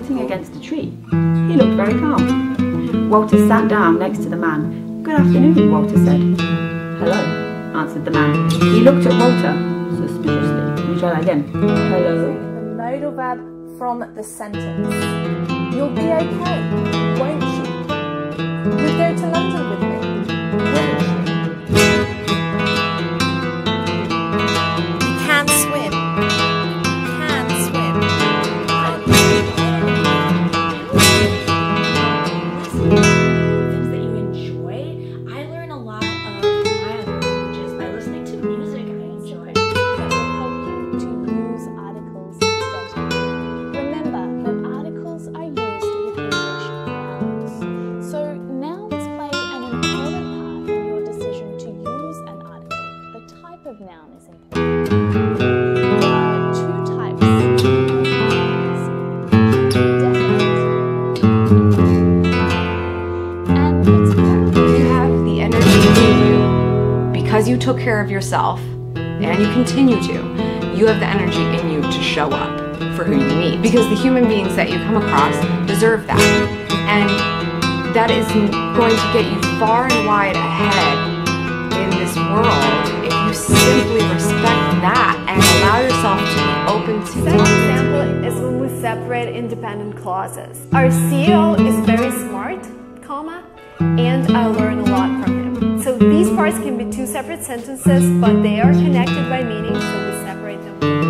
sitting against a tree. He looked very calm. Walter sat down next to the man. "Good afternoon," Walter said. "Hello," answered the man. He looked at Walter suspiciously. Let me try that again. "Hello." The modal verb from the sentence. You'll be okay, won't you? You'd go to London with me, wouldn't you? You can swim. Can swim. Things that you enjoy. I learn a lot of my other languages by listening to music I enjoy. That will help you to use articles better. Remember that articles are used with English nouns. So nouns play an important part in your decision to use an article. The type of noun is important. There are two types of nouns: definite and its verb. You have the energy in you because you took care of yourself and you continue to. You have the energy in you to show up for who you need because the human beings that you come across deserve that. And that is going to get you far and wide ahead in this world if you simply respect that and allow yourself to be open to Second example is when we separate independent clauses. Our CEO is very smart, comma, and I learn a lot from him. So these parts can be two separate sentences, but they are connected by meaning, so we separate them.